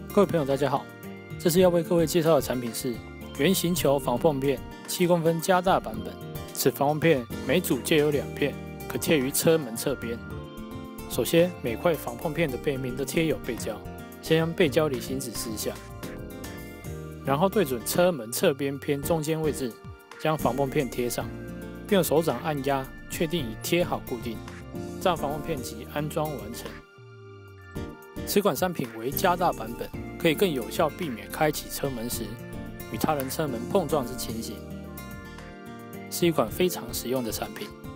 各位朋友，大家好，这次要为各位介绍的产品是圆形球防缝片7公分加大版本。此防缝片每组皆有2片，可贴于车门侧边。首先，每块防缝片的背面都贴有背胶，先将背胶离心纸撕下，然后对准车门侧边偏中间位置，将防缝片贴上，并用手掌按压，确定已贴好固定，这样防缝片即安装完成。此款商品为加大版本，可以更有效避免开启车门时与他人车门碰撞之情形，是一款非常实用的产品。